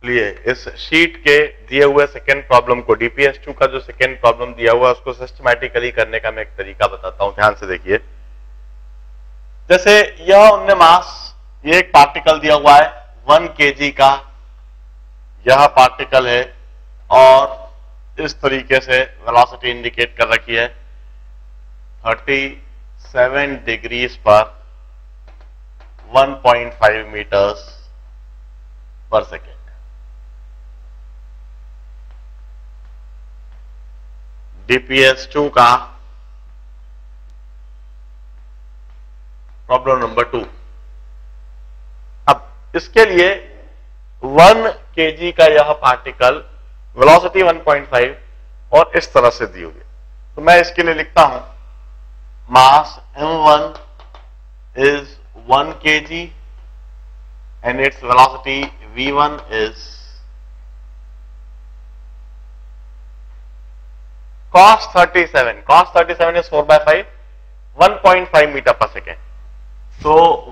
लिए इस शीट के दिए हुए सेकेंड प्रॉब्लम को, डीपीएस 2 का जो सेकेंड प्रॉब्लम दिया हुआ है उसको सिस्टमैटिकली करने का मैं एक तरीका बताता हूं, ध्यान से देखिए। जैसे यह उनने मास, ये एक पार्टिकल दिया हुआ है 1 kg का, यह पार्टिकल है और इस तरीके से वेलोसिटी इंडिकेट कर रखी है 37 डिग्रीज पर 1.5 मीटर्स पर सेकेंड। डीपीएस 2 का प्रॉब्लम नंबर 2। अब इसके लिए 1 kg का यह पार्टिकल, वेलोसिटी 1.5 और इस तरह से दी हुई है, तो मैं इसके लिए लिखता हूं mass m1 is 1 kg and its velocity v1 is cos 37. Cos 37 is 4/5, 1.5 meter per second. So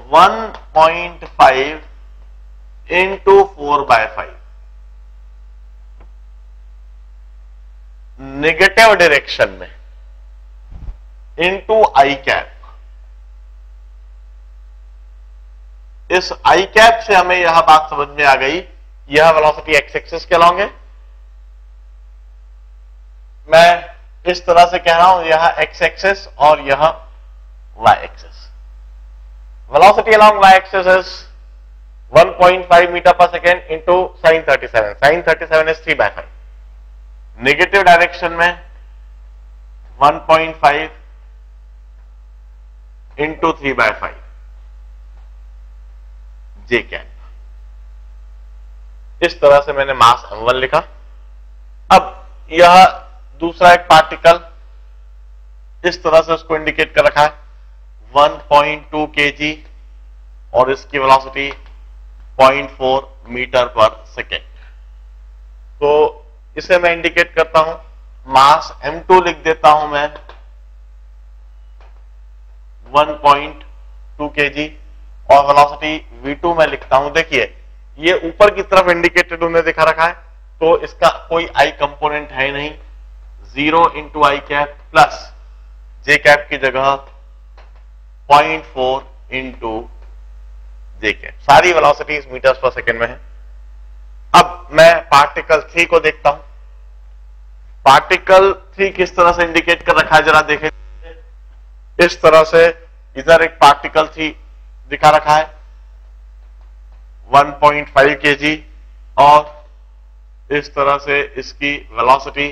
1.5 into 4/5 negative direction में इंटू आई कैप। इस आई कैप से हमें यह बात समझ में आ गई, यह वेलोसिटी एक्स एक्सिस के अलॉन्ग है। मैं इस तरह से कह रहा हूं, यह एक्स एक्सिस और यह Y axis. Velocity along Y axis is 1.5 metre per second into sin 37. sin 37 is 3/5। Negative direction में 1.5 इंटू 3/5 जे कैप। इस तरह से मैंने मास m1 लिखा। अब यह दूसरा एक पार्टिकल, इस तरह से उसको इंडिकेट कर रखा है 1.2 kg और इसकी वेलोसिटी 0.4 मीटर पर सेकेंड। तो इसे मैं इंडिकेट करता हूं, मास m2 लिख देता हूं मैं 1.2 kg और वेलोसिटी v2 में लिखता हूं। देखिए ये ऊपर की तरफ इंडिकेटेड उन्हें दिखा रखा है, तो इसका कोई आई कंपोनेंट है नहीं। 0 into I cap plus J cap की जगह 0.4 इंटू जे कैप। सारी वेलोसिटीज मीटर्स पर सेकेंड में है। अब मैं पार्टिकल 3 को देखता हूं। पार्टिकल 3 किस तरह से इंडिकेट कर रखा है जरा देखें। इस तरह से इधर एक पार्टिकल 3 दिखा रखा है 1.5 kg और इस तरह से इसकी वेलोसिटी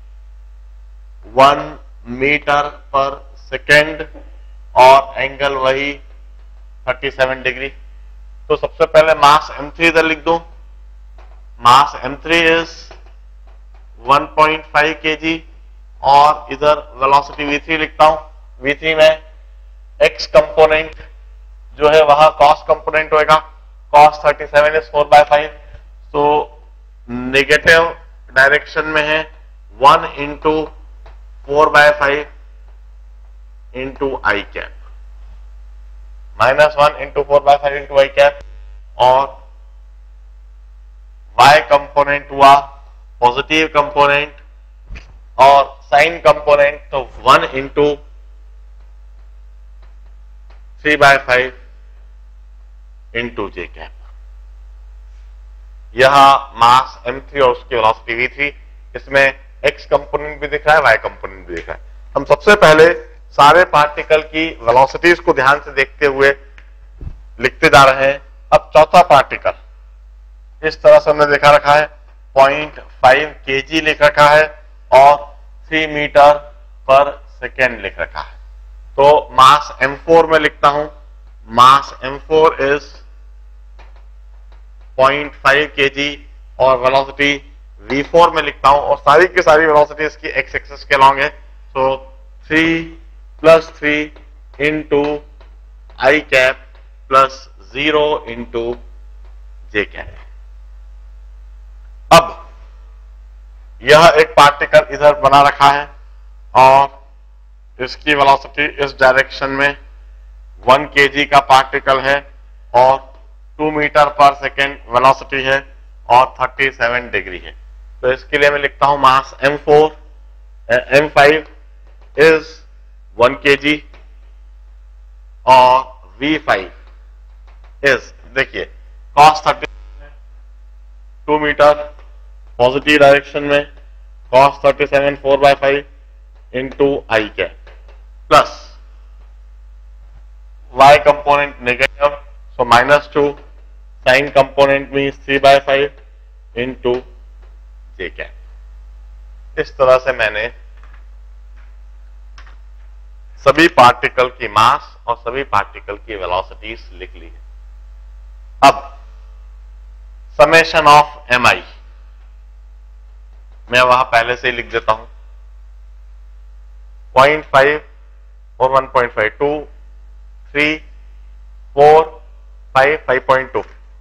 1 मीटर पर सेकेंड और एंगल वही 37 डिग्री। तो सबसे पहले मास m3 इधर लिख दूं। मास m3 इज 1.5 kg और इधर वेलोसिटी v3 लिखता हूं। v3 में x कंपोनेंट जो है वह cos कंपोनेंट होएगा। cos 37 इज 4/5, तो नेगेटिव डायरेक्शन में है 1 into 4/5 into I cap, -1 into 4/5 into I cap, और y कंपोनेंट हुआ पॉजिटिव कंपोनेंट और साइन कंपोनेंट तो 1 इंटू 3/5 इंटू जे कैप। यहां मास m3 और उसकी वेलोसिटी v3, इसमें x कंपोनेंट भी दिख रहा है, y कंपोनेंट भी दिख रहा है। हम सबसे पहले सारे पार्टिकल की वेलोसिटीज को ध्यान से देखते हुए लिखते जा रहे हैं। अब चौथा पार्टिकल इस तरह से हमने देखा रखा है 0.5 kg लिख रखा है और 3 मीटर पर सेकेंड लिख रखा है। तो मास m4 में लिखता हूं। मास m4 इज 0.5 kg और वेलोसिटी v4 में लिखता हूं, और सारी की सारी वेलोसिटी इसकी x एक्सिस के अलॉन्ग है। तो 3 + 3 into I cap plus 0 into J cap. अब यह एक पार्टिकल इधर बना रखा है और इसकी वेलोसिटी इस डायरेक्शन में 1 kg का पार्टिकल है और 2 मीटर पर सेकेंड वेलोसिटी है। और 37 डिग्री है। तो इसके लिए मैं लिखता हूं मास M5 इज 1 kg और V5 इज, देखिए cos 30 2 मीटर पॉजिटिव डायरेक्शन में, cos 37 4/5 into I cap plus y component negative, so -2, sine component means 3/5 into J cap. इस तरह से मैंने सभी पार्टिकल की मास और सभी पार्टिकल की वेलोसिटीज लिख ली है। अब समेशन ऑफ mi मैं वहां पहले से ही लिख देता हूं, 0.5 और 1.5, 2, 3, 4, 5, 5.2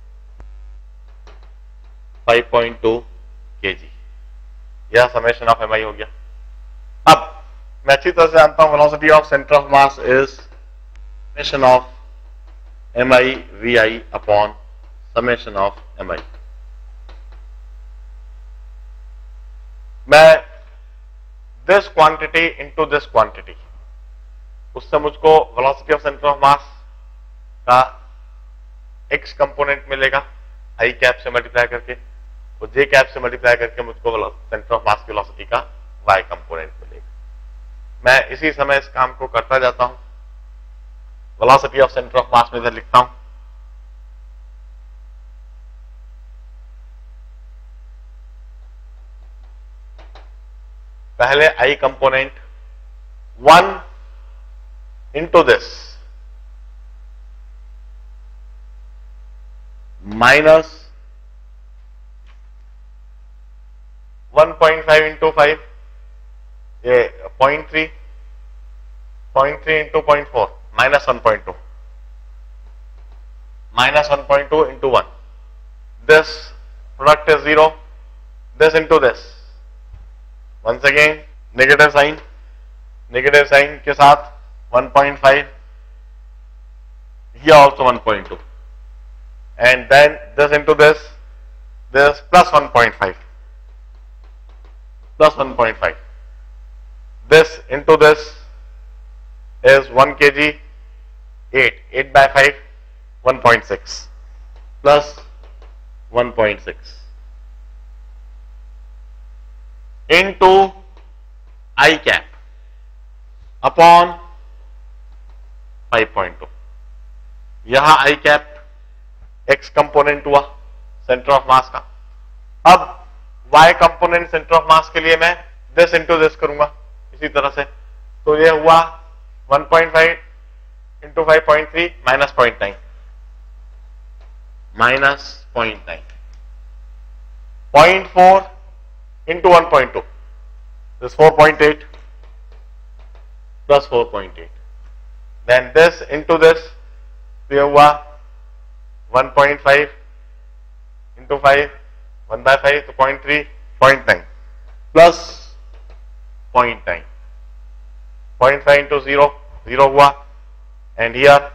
kg, यह समेशन ऑफ mi हो गया। अब मैं अच्छी तरह से जानता हूं velocity of centre of mass is summation of mi vi upon summation of mi। मैं this quantity into this quantity, उससे मुझको velocity of centre of mass का x कंपोनेंट मिलेगा i कैप से मल्टीप्लाई करके, और j कैप से multiply करके मुझको सेंटर ऑफ मास की वेलोसिटी का y कंपोनेंट मिलेगा। मैं इसी समय इस काम को करता जाता हूं। Velocity of centre of mass में इधर लिखता हूं, पहले i component 1 into this minus 1.5 into 5, ये 0.3 into 0.4 minus 1.2, minus 1.2 into 1, this product is 0, this into this, once again negative sign के साथ 1.5, here also 1.2, and then this into this plus 1.5, plus 1.5, this into this is 1 kg, 8/5, 1.6 plus 1.6 into I cap upon 5.2। यहां I cap x component हुआ centre of mass का। अब y component centre of mass के लिए मैं this into this करूंगा इसी तरह से, तो ये हुआ 1.5 into 5.3 minus 0.9, minus 0.9, 0.4 into 1.2, this 4.8 plus 4.8, then this into this, तो ये हुआ 1.5 इंटू 5, 1/5, तो 0.3, 0.9 प्लस 0.9, 0.5 इंटू 0, 0 हुआ, एंड हियर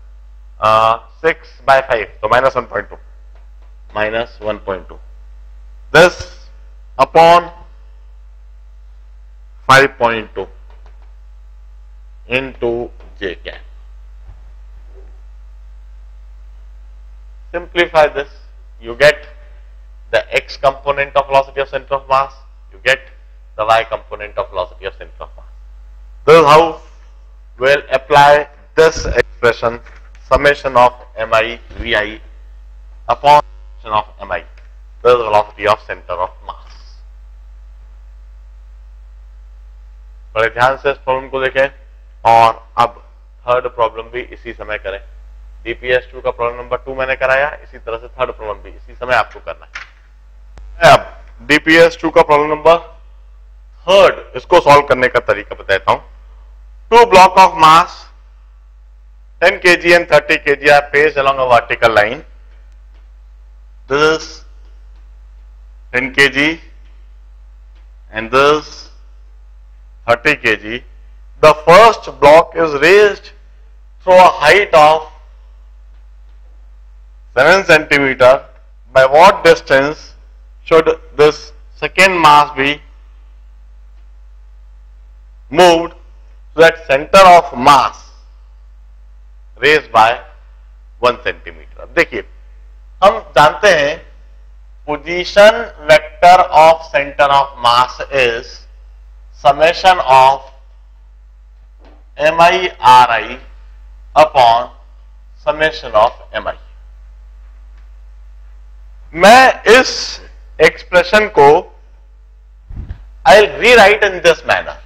6/5, तो minus 1.2, minus 1.2, this upon 5.2 into j cap. Simplify this, you get the x component of velocity of center of mass, you get the y component of velocity of center of mass. This is how we'll apply this expression, summation of mi vi upon summation of mi. This is velocity of center of mass. बड़े ध्यान से इस problem को देखें, और अब third problem भी इसी समय करें। DPS2 का प्रॉब्लम नंबर 2 मैंने कराया, इसी तरह से थर्ड प्रॉब्लम भी इसी समय आपको करना है। अब DPS2 का प्रॉब्लम नंबर थर्ड, इसको सॉल्व करने का तरीका बताता हूं। 2 block of mass 10 kg and 30 kg are placed along a vertical line. This is 10 kg and this 30 kg. The first block is raised through a height of 7 centimeter by what distance should this second mass be moved so that center of mass raised by 1 centimetre. अब देखिए, हम जानते हैं position vector of centre of mass is summation of MI/RI upon summation of MI। मैं इस expression को I will rewrite in this manner,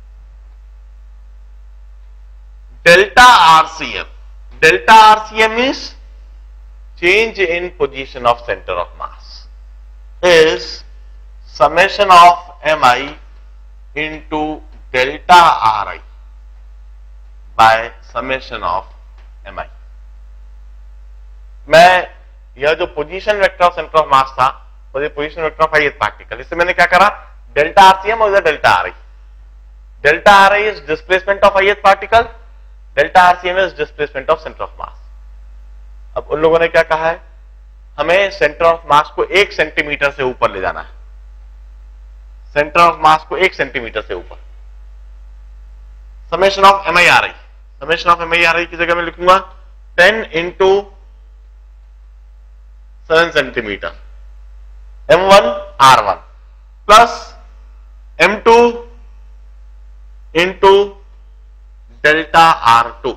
delta RCM। Delta RCM is change in position of center of mass is summation of MI into delta RI by summation of MI। मैं यह जो position vector of centre of mass था वो position vector of ith particle, इससे मैंने क्या करा, delta RCM और delta RI। Delta RI is displacement of ith particle, delta RCM is displacement of center of mass। अब उन लोगों ने क्या कहा है, हमें सेंटर ऑफ मास को 1 सेंटीमीटर से ऊपर ले जाना है, सेंटर ऑफ मास को 1 सेंटीमीटर से ऊपर। Summation of MI/RI, summation of MI/RI की जगह मैं लिखूंगा 10 into 7 centimetre M1 R1 plus M2 into delta R2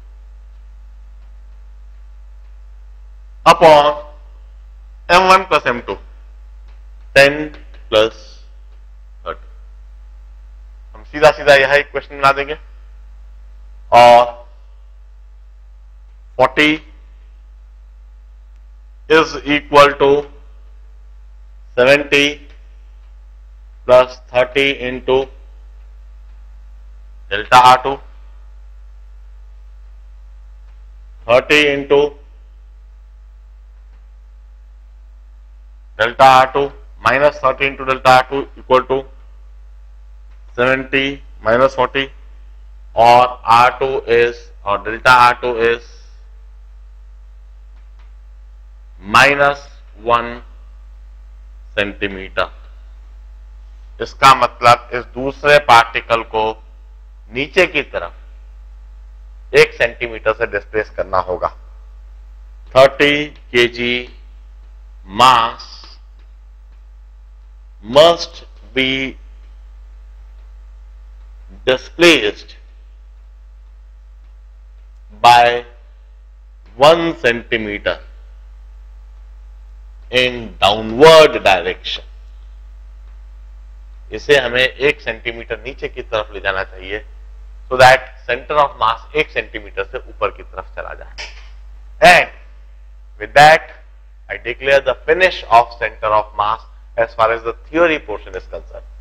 upon M1 plus M2 10 plus 30। हम सीधा सीधा यह एक क्वेश्चन बना देंगे और 40 is equal to 70 plus 30 into delta R2, 30 into delta R2 minus 30 into delta R2 equal to 70 minus 40 और R2 is और delta R2 is minus 1 centimetre. इसका मतलब इस दूसरे पार्टिकल को नीचे की तरफ 1 सेंटीमीटर से डिस्प्लेस करना होगा। 30 kg mass must be displaced by 1 centimeter in downward direction। इसे हमें 1 सेंटीमीटर नीचे की तरफ ले जाना चाहिए so that center of mass 1 centimetre से ऊपर की तरफ चला जाए। And with that I declare the finish of center of mass as far as the theory portion is concerned.